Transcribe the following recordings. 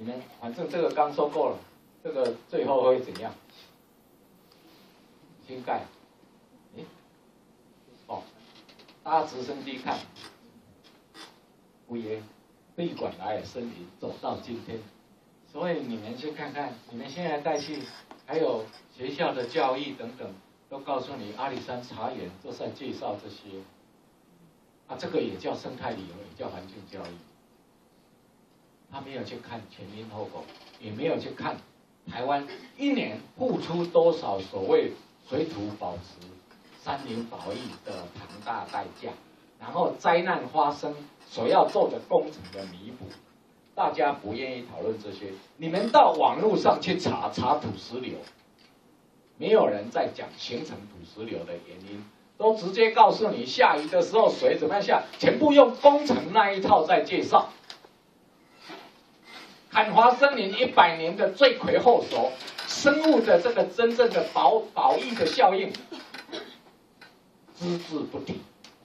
你们反正这个刚说过了，这个最后会怎样？新盖，搭直升机看，规个闭馆来的森林走到今天，所以你们去看看，你们现在带去，还有学校的教育等等，都告诉你阿里山茶园都在介绍这些，这个也叫生态旅游，也叫环境教育。他没有去看前因后果，也没有去看台湾一年付出多少所谓水土保持、山林保育的庞大代价，然后灾难发生所要做的工程的弥补，大家不愿意讨论这些。你们到网络上去查土石流，没有人在讲形成土石流的原因，都直接告诉你下雨的时候水怎么样下，全部用工程那一套在介绍。砍伐森林100年的罪魁祸首，生物的这个真正的保育的效应，只字不提。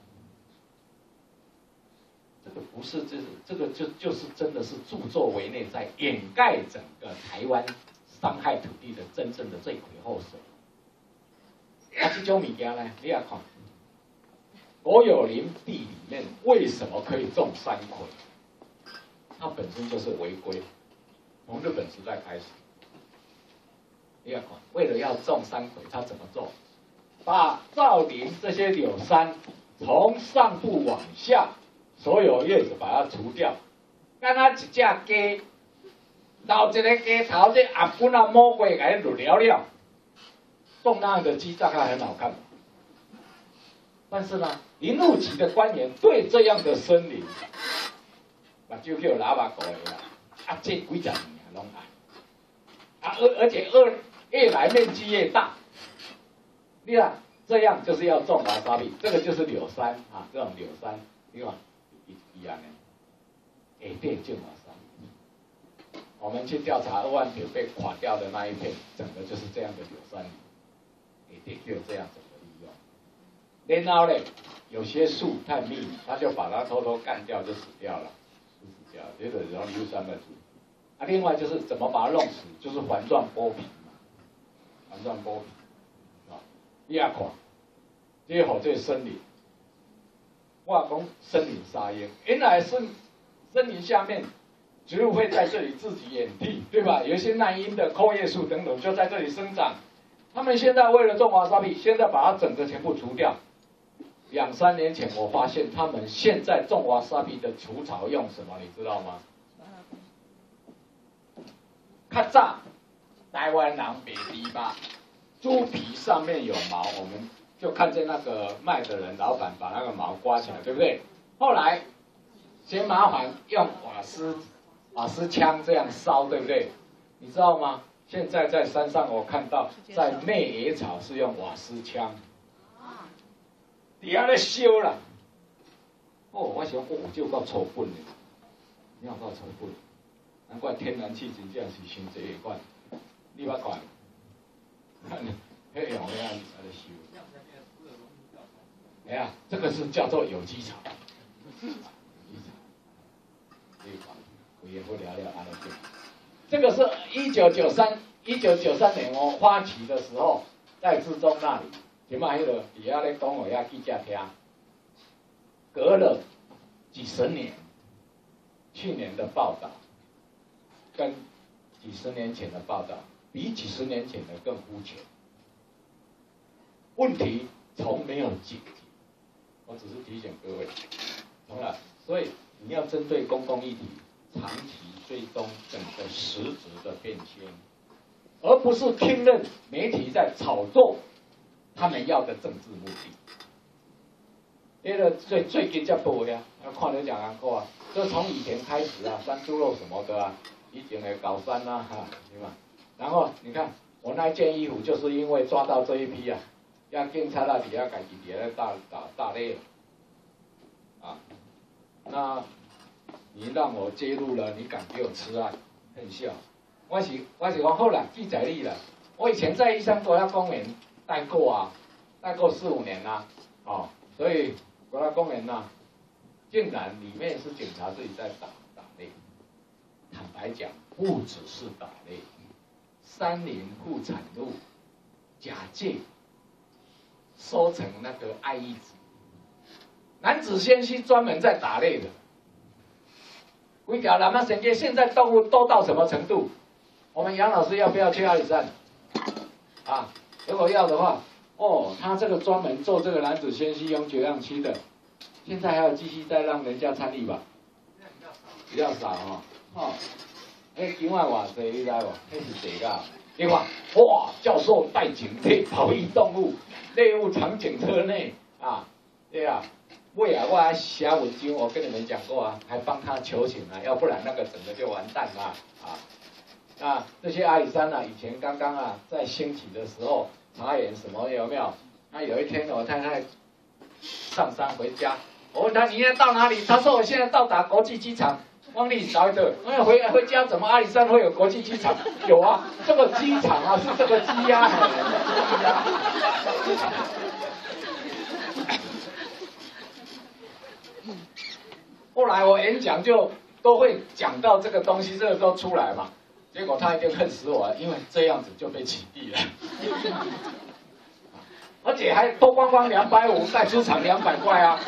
这个不是这个就是真的是助纣为虐，在掩盖整个台湾伤害土地的真正的罪魁祸首。这种物件呢，你要看国有林地里面为什么可以种山葵？它本身就是违规。从日本时代开始，你要看，为了要种山葵，他怎么做？把造林这些柳杉从上部往下，所有叶子把它除掉，干它一只鸡，留一个鸡头，这阿本啊摸过给它卤了了，种那样的鸡大概很好看。但是呢，林务局的官员对这样的森林，目睭叫喇叭狗的啦，这几十年拢爱，而且越来面积越大。你看这样就是要种瓦萨比，这个就是柳杉啊，这种柳杉，你看一样的，下底种瓦萨比。我们去调查2万坪被垮掉的那一片，整个就是这样的柳杉林，下底就这样整个利用。然后呢，有些树太密，他就把它偷偷干掉，就死掉了，这个然后柳杉的树。另外就是怎么把它弄死，就是环状剥皮嘛，环状剥皮。你也看，这好这森林，我讲森林杀鹰，原来森林下面植物会在这里自己掩替，对吧？有一些耐阴的阔叶树等等就在这里生长。他们现在为了种瓦萨比，现在把它整个全部除掉。2、3年前我发现他们现在种瓦萨比的除草用什么，你知道吗？较早台湾人卖猪肉，猪皮上面有毛，我们就看见那个卖的人老板把那个毛刮起来，对不对？后来嫌麻烦，用瓦斯枪这样烧，对不对？你知道吗？现在在山上我看到，在内野草是用瓦斯枪，底下咧烧啦。我想就够粗本的，你有够粗本。难怪天然气真正是伤济的款，你捌看？迄用咧安尼烧。哎呀，这个是叫做有机草。也不聊聊安尼对。这个是1993年我发起的时候，在志忠那里，前嘛迄个底下咧讲，我要记者听，隔了几十年，去年的报道。跟几十年前的报道，比几十年前的更肤浅。问题从没有解决，我只是提醒各位，从来，所以你要针对公共议题，长期追踪整个实质的变迁，而不是听任媒体在炒作他们要的政治目的。那个最近才报的啊，看得讲过啊，就从以前开始啊，山猪肉什么的啊。以前的高山啊，对吧？然后你看我那件衣服，就是因为抓到这一批啊，让警察那底下自己在打猎啊。那你让我揭露了，你敢给我吃案？很笑。我是讲好了，记载力了。我以前在义山国家公园待过啊，待过4、5年啦，所以国家公园呐，竟然里面是警察自己在打猎。坦白来讲，不只是打猎，山林副产物、甲介收成那个爱玉子，男子仙溪专门在打猎的。规条南洋神街现在动物多到什么程度？我们杨老师要不要去阿里山？啊，如果要的话，哦，他这个专门做这个男子仙溪永久养期的，现在还要继续再让人家参与吧？比较少哈。哦，今晚偌济你知无？那是谁噶？你看，哇，教授带警队保育动物，猎物场景车内啊，对啊。未来我还写文章，我跟你们讲过啊，还帮他求情啊，要不然那个整个就完蛋了啊。那这些阿里山啊，以前刚刚啊在兴起的时候，茶园什么有没有？那有一天我太太上山回家，我问她你现在到哪里？她说我现在到达国际机场。往里找一个，回家怎么阿里山会有国际机场？有啊，这个机场啊是这个鸡呀。后来我演讲就都会讲到这个东西，这个都出来嘛。结果他一定恨死我了，因为这样子就被起义了。而且还脱光光250，再出场200块啊！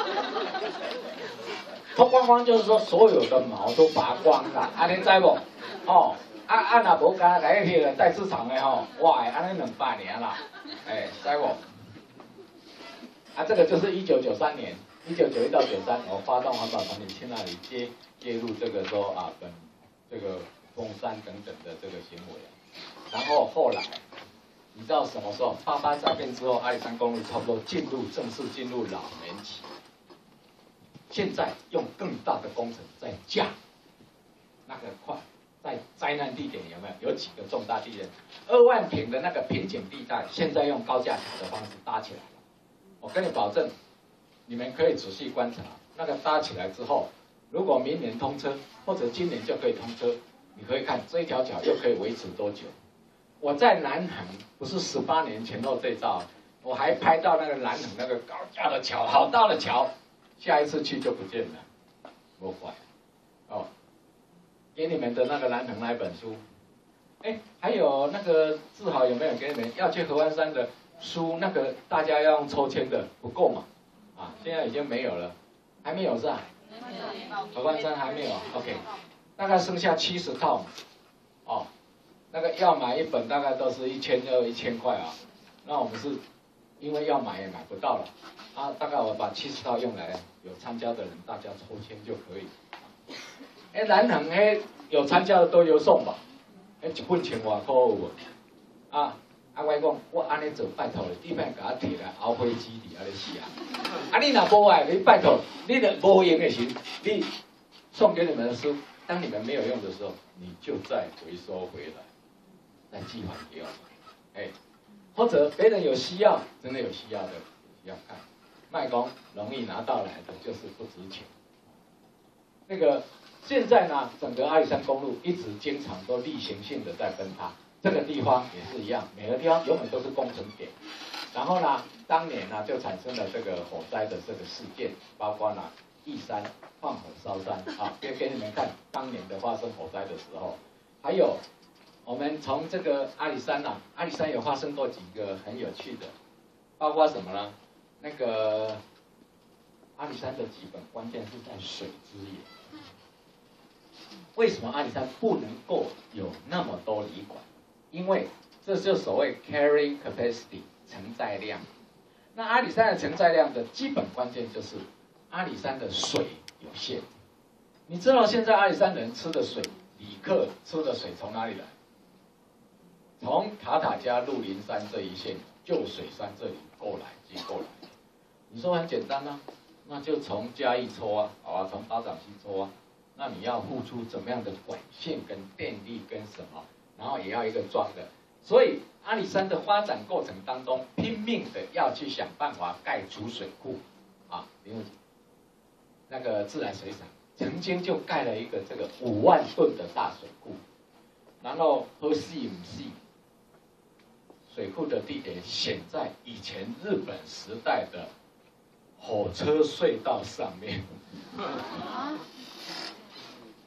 脱光光就是说所有的毛都拔光了，安尼知无？哦，若无干来迄个带出场的吼，哇，安尼200年啦，知无？这个就是1993年，1991到93，我发动环保团体去那里介入这个说啊，这个封山等等的这个行为，然后后来，你知道什么时候88灾变之后，阿里山公路差不多正式进入老年期，现在用更大的工程在架那个在灾难地点有没有？有几个重大地点？2万坪的那个瓶颈地带，现在用高架桥的方式搭起来了。我跟你保证，你们可以仔细观察，那个搭起来之后，如果明年通车，或者今年就可以通车，你可以看这一条桥又可以维持多久。我在南横，不是18年前后这照，我还拍到那个南横那个高架的桥，好大的桥，下一次去就不见了，不坏哦。给你们的那个南横那一本书，还有那个志豪有没有给你们要去合欢山的？书那个大家要用抽签的不够嘛？现在已经没有了，还没有是吧？合欢山还没有 ，OK， 大概剩下70套，哦，那个要买一本大概都是1200、1000块啊。那我们是因为要买也买不到了，大概我把70套用来，有参加的人大家抽签就可以。南横有参加的都有送吧？一本1000多块有无？我讲，我安尼做，拜托你别甲我摕来熬飞机伫遐咧死啊！你若无爱，你拜托，你若无用的时，你送给你们的书，当你们没有用的时候，你就再回收回来，再寄还给我们。或者别人有需要，真的有需要的，要看。卖讲容易拿到来的，就是不值钱。那个现在呢，整个阿里山公路一直经常都例行性的在崩塌。这个地方也是一样，每个地方永远都是工程点。然后呢，当年呢就产生了这个火灾的这个事件，包括呢义山放火烧山给你们看当年的发生火灾的时候，还有我们从这个阿里山阿里山有发生过几个很有趣的，包括什么呢？那个阿里山的基本关键是在水资源。为什么阿里山不能够有那么多旅馆？因为这就所谓 carrying capacity 承载量。那阿里山的承载量的基本关键就是阿里山的水有限。你知道现在阿里山人吃的水，旅客吃的水从哪里来？从塔塔加鹿林山这一线旧水山这里过来经过来。你说很简单啊，那就从嘉义抽从巴掌溪抽那你要付出怎么样的管线跟电力跟什么？然后也要一个桩的，所以阿里山的发展过程当中，拼命的要去想办法盖储水库因为那个自来水厂曾经就盖了一个这个5万吨的大水库，然后喝细唔细，水库的地点选在以前日本时代的火车隧道上面。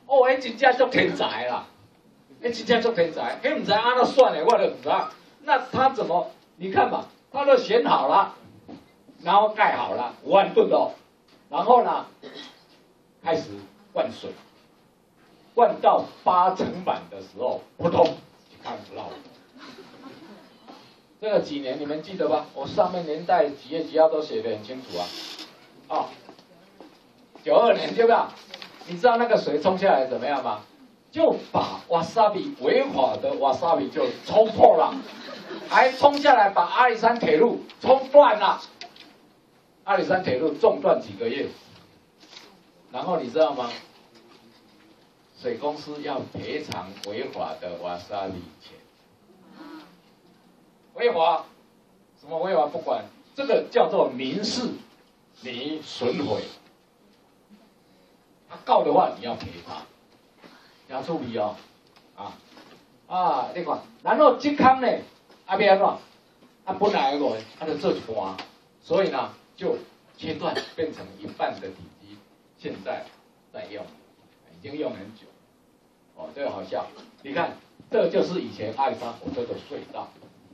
哦，迄真正足天才啦，迄真正足天才，迄唔知安怎算的，我就唔知。那他怎么？你看嘛，他都选好了，然后盖好了5万吨哦，然后呢，开始灌水，灌到8成满的时候，扑通，看不到。这个几年你们记得吧？我上面年代几月几号都写得很清楚啊。哦，92年对吧？你知道那个水冲下来怎么样吗？就把瓦萨比违法的瓦萨比就冲破了，还冲下来把阿里山铁路冲断了。阿里山铁路中断几个月，然后你知道吗？水公司要赔偿违法的瓦萨比钱。违法，什么违法不管，这个叫做民事，你损毁，他告的话你要赔他，要注意哦，你看，然后这康呢，要安怎？本来个就做一半，所以呢就切断，变成1半的体积，现在在用，已经用很久，哦，这个好笑，你看，这就是以前阿里山火车的隧道。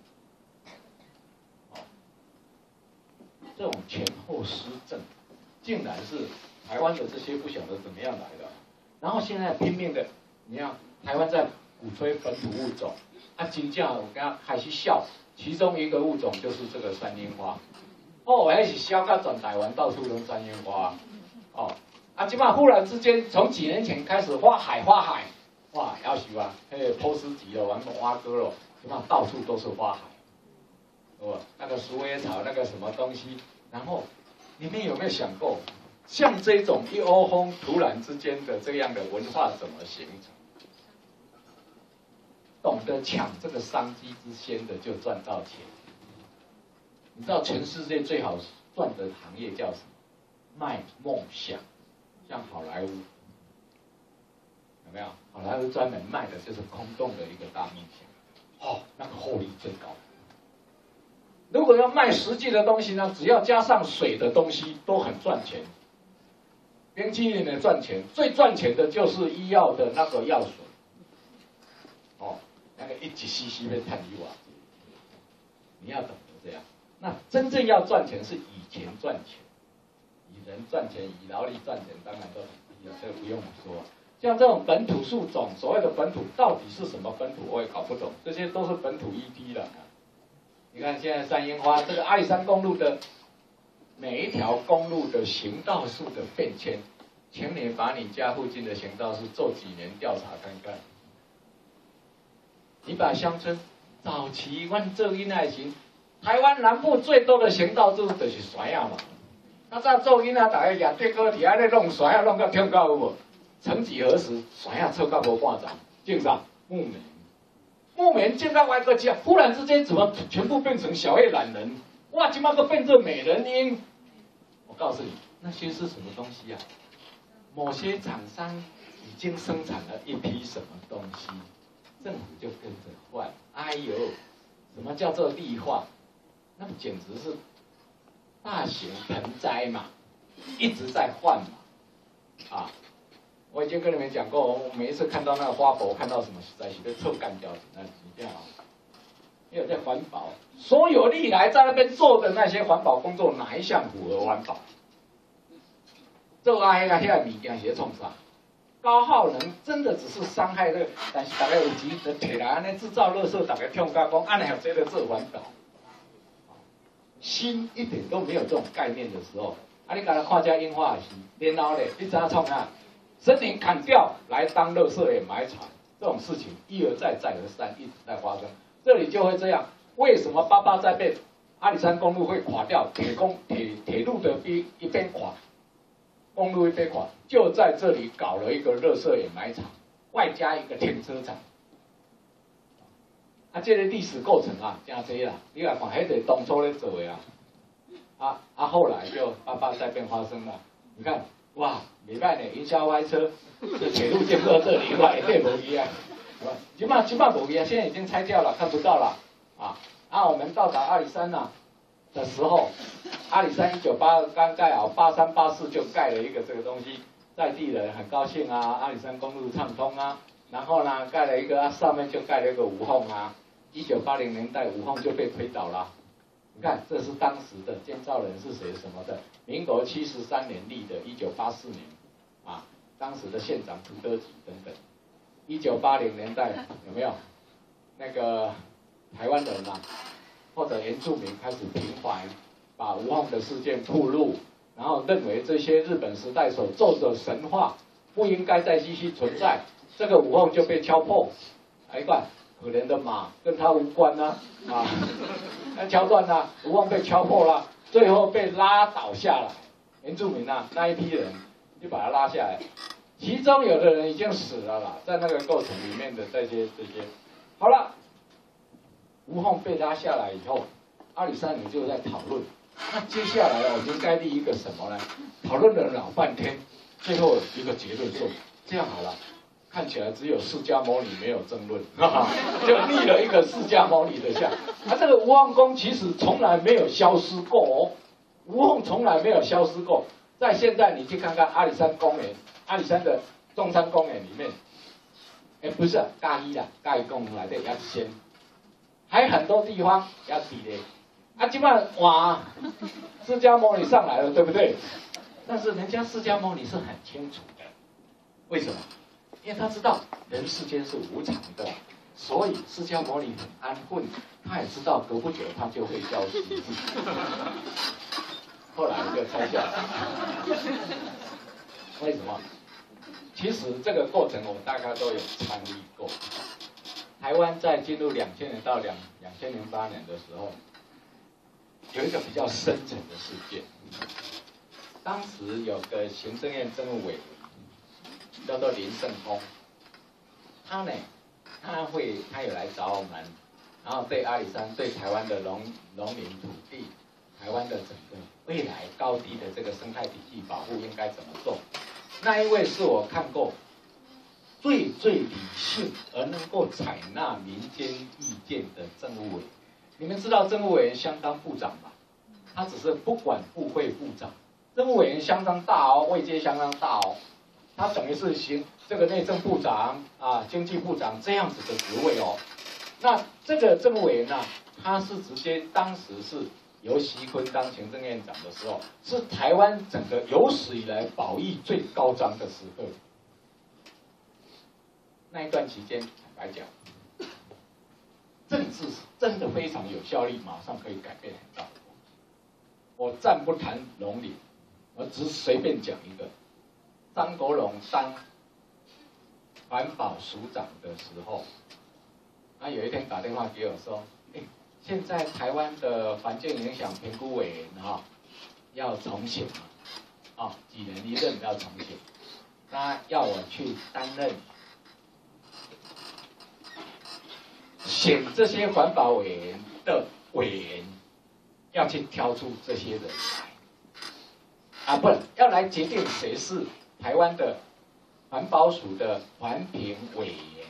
这种前后失政，竟然是台湾的这些不晓得怎么样来的，然后现在拼命的，你看台湾在鼓吹本土物种，真正我跟他开始笑，其中一个物种就是这个山樱花，哦，还是笑到全台湾到处都山樱花，今嘛忽然之间从几年前开始花海，哇，要死啊，那个波斯吉了，玩蛙哥了，今嘛到处都是花海。那个鼠尾草，那个什么东西，然后你们有没有想过，像这种一窝蜂突然之间的这样的文化怎么形成？懂得抢这个商机之先的就赚到钱。你知道全世界最好赚的行业叫什么？卖梦想，像好莱坞，有没有？好莱坞专门卖的就是空洞的一个大梦想，那个获利最高。如果要卖实际的东西呢，只要加上水的东西都很赚钱。冰淇淋也赚钱，最赚钱的就是医药的那个药水。那个1 cc 被碳1瓦，你要懂得这样。那真正要赚钱是以钱赚钱，以人赚钱，以劳力赚钱，当然都很低了，这个不用说。像这种本土树种，所谓的本土到底是什么本土，我也搞不懂，这些都是本土ED的。你看现在山樱花，这个阿里山公路的每一条公路的行道树的变迁，请你把你家附近的行道树做几年调查看看。你把乡村早期阮做囡仔时，台湾南部最多的行道树就是山啊嘛。那早做囡仔，大家也对哥伫安尼弄山啊，弄到跳到有无？曾几何时，山啊臭到无半层，种啥木棉。木棉见到外国家，忽然之间怎么全部变成小叶懒人？哇，今嘛都变成美人鹰！我告诉你，那些是什么东西啊？某些厂商已经生产了一批什么东西，政府就跟着换。哎呦，什么叫做绿化？那简直是大型盆栽嘛，一直在换嘛，我已经跟你们讲过，我每一次看到那个花博，看到什么实在是被臭干掉，那一定要，因为在环保，所有历来在那边做的那些环保工作，哪一项符合环保？做那个物件是在创啥？高耗能真的只是伤害那个，但是大家有钱就摕来安尼制造垃圾，大家听讲安尼有这个做环保，心一点都没有这种概念的时候，你刚才看这樱花是，然后呢，你知道创啥？森林砍掉来当垃圾掩埋场，这种事情一而再再而三一直在发生。这里就会这样，为什么八八在变？阿里山公路会垮掉，铁路的一边垮，公路一边垮，就在这里搞了一个垃圾掩埋场，外加一个停车场。这个历史构成啊，真多啦，你来看，迄个当初咧做的后来就八八在变发生了，你看。哇，袂歹呢，营销歪车，这铁路经过这里，哇，一点无一样，基本无一样，现在已经拆掉了，看不到了我们到达阿里山的时候，阿里山1982刚盖好，83、84就盖了一个这个东西， 在地人很高兴啊，阿里山公路畅通啊，然后呢盖了一个，上面就盖了一个无缝啊。1980年代无缝就被推倒了。你看，这是当时的建造人是谁什么的？民国73年立的，1984年啊，当时的县长涂德吉等等。1980年代有没有那个台湾人啊，或者原住民开始平反，把无缝的事件曝露，然后认为这些日本时代所奏的神话不应该再继续存在，这个无缝就被敲破。来看，可怜的马跟他无关啊，那敲断了，无缝被敲破了，最后被拉倒下来。原住民啊，那一批人就把他拉下来，其中有的人已经死了啦，在那个过程里面的这些，好了，无缝被拉下来以后，阿里山人就在讨论，那接下来我们应该立一个什么呢？讨论了老半天，最后一个结论说，这样好了。看起来只有释迦牟尼没有争论，就立了一个释迦牟尼的像。这个无缝宫其实从来没有消失过哦，无缝从来没有消失过。在现在你去看看阿里山公园，阿里山的中山公园里面，不是嘉义啦，嘉义公园来的也先，还很多地方也伫咧。基本上哇，释迦牟尼上来了，对不对？但是人家释迦牟尼是很清楚的，为什么？因为他知道人世间是无常的，所以释迦牟尼很安分，他也知道隔不久他就会消失。后来就拆下来，为什么？其实这个过程我大概都有参与过。台湾在进入2000年到2008年的时候，有一个比较深层的事件。当时有个行政院政务委员。叫做林胜峰，他有来找我们，然后对阿里山、对台湾的农林土地、台湾的整个未来高低的这个生态体系保护应该怎么做？那一位是我看过最理性而能够采纳民间意见的政务委员。你们知道政务委员相当部长吧？他只是不管部会部长，政务委员相当大哦，位阶相当大哦。他等于是这个内政部长啊、经济部长这样子的职位哦。那这个政务委员呢，他是直接当时是由习坤当行政院长的时候，是台湾整个有史以来保育最高涨的时刻。那一段期间，坦白讲，政治是真的非常有效力，马上可以改变很大。我暂不谈农林，我只随便讲一个。张国荣当环保署长的时候，他有一天打电话给我说：“现在台湾的环境影响评估委员要重选几年一任要重选，他要我去担任选这些环保委员的委员，要去挑出这些人来，不要来决定谁是。”台湾的环保署的环评委员，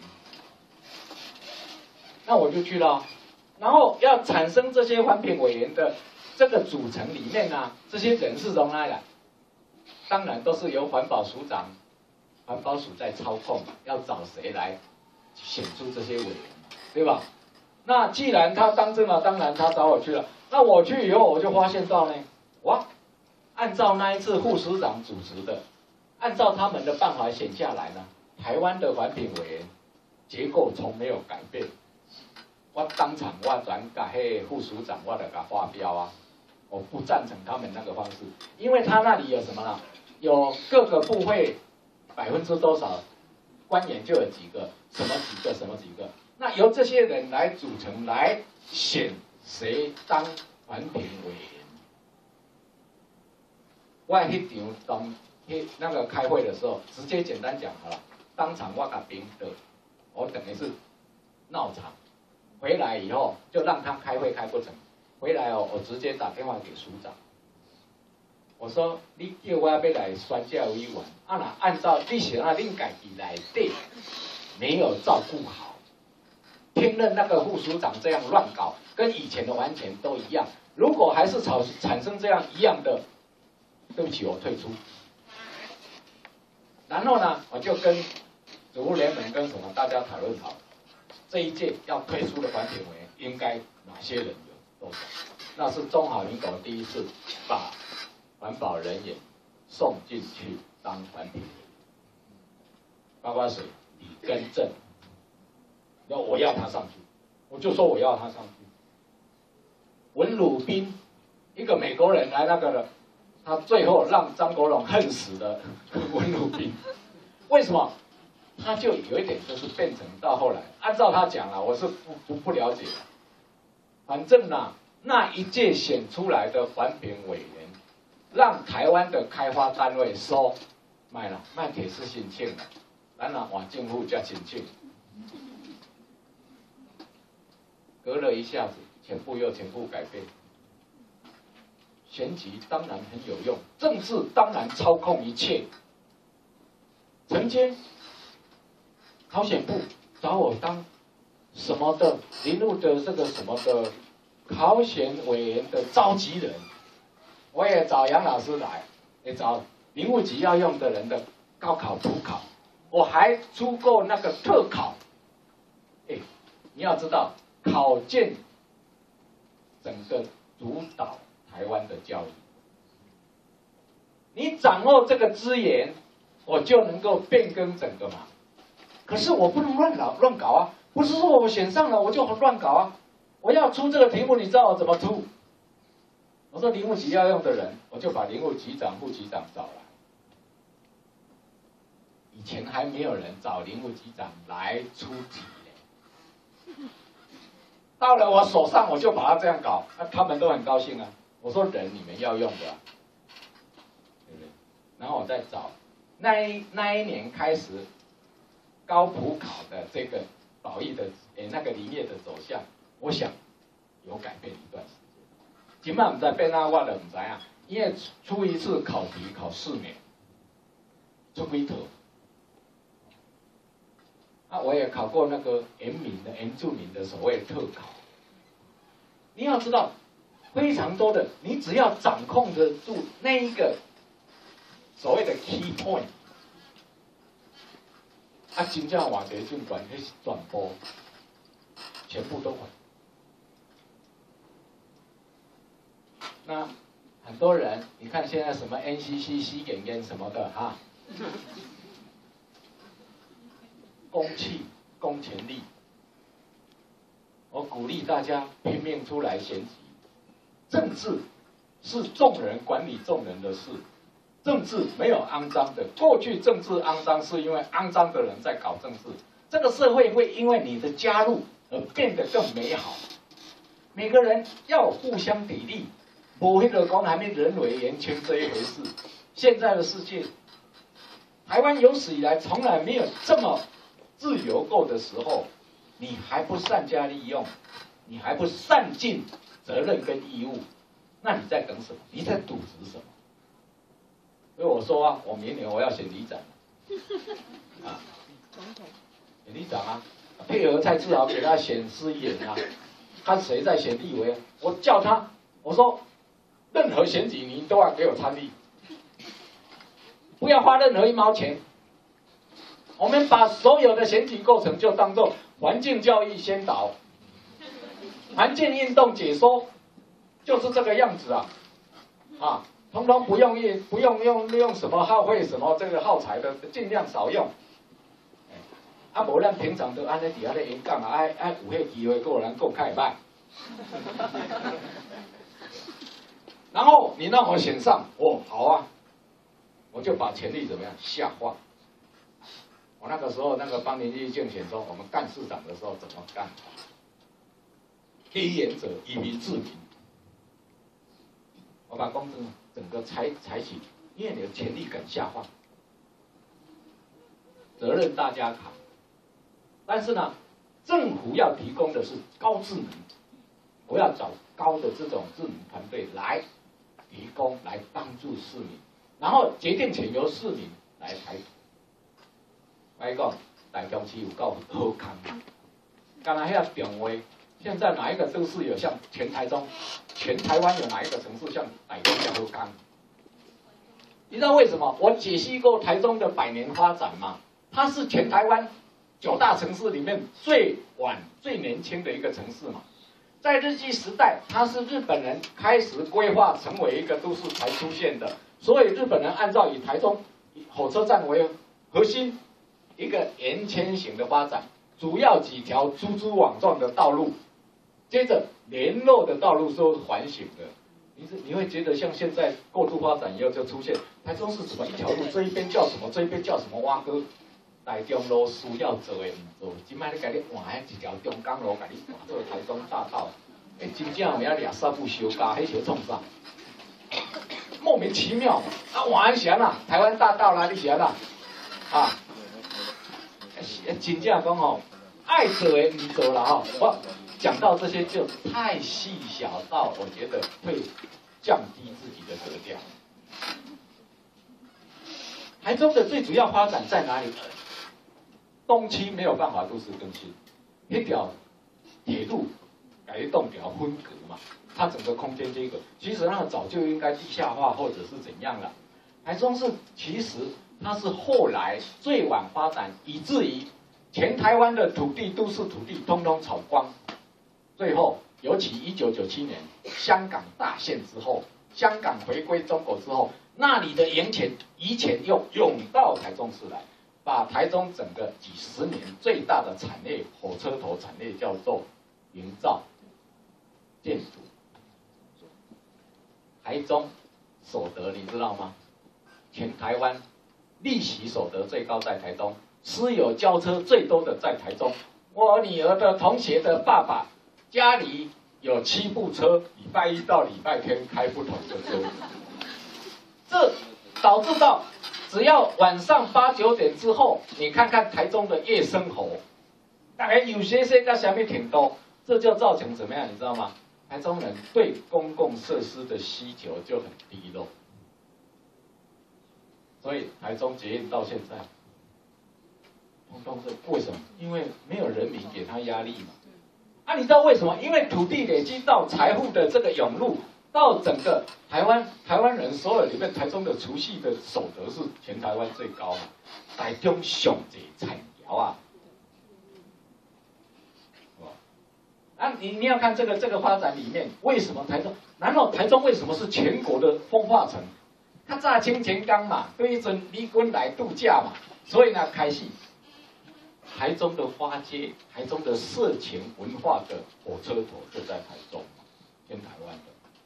那我就去了。然后要产生这些环评委员的这个组成里面呢，这些人是从哪里来？当然都是由环保署长、环保署在操控，要找谁来选出这些委员，对吧？那既然他当政了，当然他找我去了。那我去以后，我就发现到呢，哇，按照那一次副署长主持的。按照他们的办法选下来呢，台湾的环评委员结构从没有改变。我当场我转给副署长，我就给他发飙啊！我不赞成他们那个方式，因为他那里有什么呢？有各个部会%多少官员就有几个，什么几个，那由这些人来组成来选谁当环评委员。我迄场那个开会的时候，直接简单讲好了，当场我给冰的，我等于是闹场。回来以后就让他开会开不成，回来我直接打电话给署长，我说你叫我要来宣教委员，那按照你想啊，恁家己内底没有照顾好，听任那个副署长这样乱搞，跟以前的完全都一样。如果还是产生这样一样的，对不起，我退出。 然后呢，我就跟主妇联盟跟什么大家讨论好，这一届要推出的环评委员应该哪些人有多少？那是中华民国第一次把环保人员送进去当环评委员，包括谁？李根正，那我要他上去，我就说我要他上去。文鲁彬，一个美国人来那个的，他最后让张国荣恨死的文鲁彬，为什么？他就有一点就是变成到后来，按照他讲了，我是不了解的。反正呢，那一届选出来的环评委员，让台湾的开发单位说，卖铁丝申请了，咱若换政府才申请。隔了一下子，全部改变。选举当然很有用，政治当然操控一切。曾经考选部找我当什么的林务的这个什么的考选委员的召集人，我也找杨老师来，也找林务局要用的人的高考普考，我还出过那个特考。哎，你要知道，考卷整个主导台湾的教育，你掌握这个资源，我就能够变更整个嘛。可是我不能乱搞啊！不是说我选上了我就乱搞啊！我要出这个题目，你知道我怎么出？我说林务局要用的人，我就把林务局长、副局长找来。以前还没有人找林务局长来出题呢。到了我手上，我就把它这样搞，他们都很高兴啊。我说人你们要用的、啊，对不对？然后我再找那一年开始。高普考的这个保育的那个林业的走向，我想有改变一段时间。今晚唔知变哪，我就唔知啊。因为出一次考题考4年，出几套。啊，我也考过那个原住民的所谓特考。你要知道，非常多的，你只要掌控得住那一个所谓的 key point。啊，真正话题就管那是转播，全部都管。那很多人，你看现在什么 NCC、西点烟什么的哈，公器、公权力，我鼓励大家拼命出来选举。政治是众人管理众人的事。政治没有肮脏的，过去政治肮脏是因为肮脏的人在搞政治，这个社会会因为你的加入而变得更美好。每个人要互相砥砺，不会的讲还没人为言轻这一回事。现在的世界，台湾有史以来从来没有这么自由过的时候，你还不善加利用，你还不善尽责任跟义务，那你在等什么？你在赌值什么？所以我说啊，我明年我要选里长，啊，选里长啊，配合蔡志豪给他选司议员啊，看谁在选立委，我叫他，我说，任何选举你都要给我参与，不要花任何1毛钱，我们把所有的选举过程就当作环境教育宣导，环境运动解说，就是这个样子啊，啊。通通不用用什么耗费什么这个耗材的，尽量少用。啊，无咱平常都安尼伫遐咧演讲啊，有迄机会，有人讲较会歹。然后你让我选上，哦，好啊，我就把权力怎么样下放。我那个时候那个帮林立竞选说，我们干市长的时候怎么干？第一原则，以民治民。我把公正整个采取，因为你的权力感下放，责任大家扛。但是呢，政府要提供的是高智能，我要找高的这种智能团队来提供，来帮助市民，然后决定权由市民来裁决。我讲，大中市有够好康，刚才遐电话。现在哪一个都市有像全台湾有哪一个城市像台中这样好康？ 你知道为什么？我解析过台中的100年发展嘛，它是全台湾9大城市里面最晚、最年轻的一个城市嘛。在日据时代，它是日本人开始规划成为一个都市才出现的，所以日本人按照以台中火车站为核心，一个沿迁型的发展，主要几条蛛蛛网状的道路，接着联络的道路都是环形的。你会觉得像现在过度发展以后就出现台中市什么一条路，这一边叫什么，这一边叫什么蛙哥。台中路需要做的唔做，即摆你甲你换迄一条中港路，甲你换做台中大道，真正有影掠煞不休假，迄小创啥？莫名其妙啊！换啥啦？台湾大道啦，你啥啦？啊，真正讲吼，爱做的唔做啦吼。我讲到这些就太细小到，我觉得会降低自己的格调。台中的最主要发展在哪里？东区没有办法都市更新，一条铁路改动条分隔嘛，它整个空间这个，其实那个早就应该地下化或者是怎样了。台中市其实它是后来最晚发展，以至于全台湾的土地都市土地通通炒光，最后尤其1997年香港大限之后，香港回归中国之后，那里的盐钱又涌到台中市来。把台中整个几十年最大的产业火车头产业叫做营造建筑。台中所得你知道吗？全台湾利息所得最高在台中，私有轿车最多的在台中。我女儿的同学的爸爸家里有7部车，礼拜一到礼拜天开不同的车，这导致到。只要晚上8、9点之后，你看看台中的夜生活，大概有些到下面挺多，这就造成怎么样？你知道吗？台中人对公共设施的需求就很低落，所以台中捷运到现在，通通是为什么？因为没有人民给他压力嘛。啊，你知道为什么？因为土地累积到财富的这个涌入。到整个台湾人所有里面，台中的储蓄的所得是全台湾最高嘛，台中上济产业啊，啊你要看这个发展里面，为什么台中？然后台中为什么是全国的风化城？较早清泉岗嘛，对一阵美军来度假嘛，所以呢开始台中的花街，台中的色情文化的火车头就在台中，全台湾的。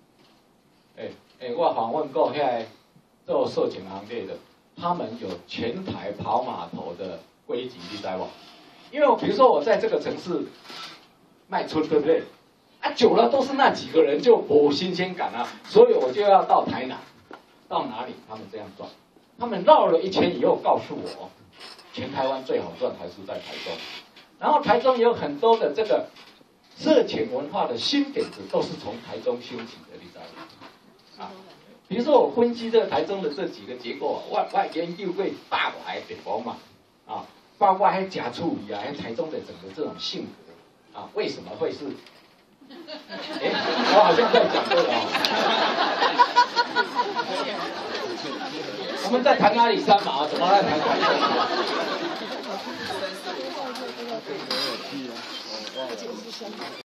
我访问过遐做色情行业的，他们有全台跑码头的规矩，你知道不？因为比如说我在这个城市卖春，对不对？啊，久了都是那几个人，就没新鲜感啊，所以我就要到台南，到哪里他们这样赚？他们绕了一圈以后告诉我，全台湾最好赚还是在台中。然后台中有很多的这个色情文化的新点子，都是从台中兴起的，你知道吗？啊，比如说我分析这台中的这几个结构，我研究过大外的地方嘛，啊，包括还假处理啊，还台中的整个这种性格啊，为什么会是？我好像在讲这个我们在谈阿里山嘛，怎么来谈台中？